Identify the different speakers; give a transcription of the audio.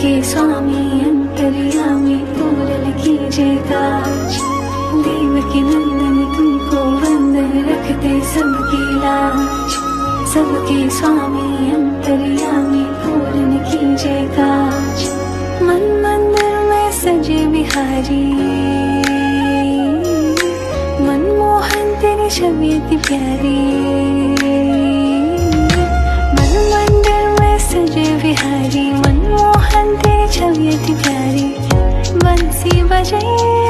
Speaker 1: सबके स्वामी अंतर्यामी पूरन कीजिए काज। देवकी नंदन तुमको वंदन रखते सबकी लाज। सबके स्वामी अंतर्यामी पूरन कीजिए काज। मन मंदिर में सजे बिहारी, मनमोहन तेरी छवि अति प्यारी। मन मंदिर में सजे बिहारी, मनमोहन तेरी छवि अति प्यारी। बंसी बजे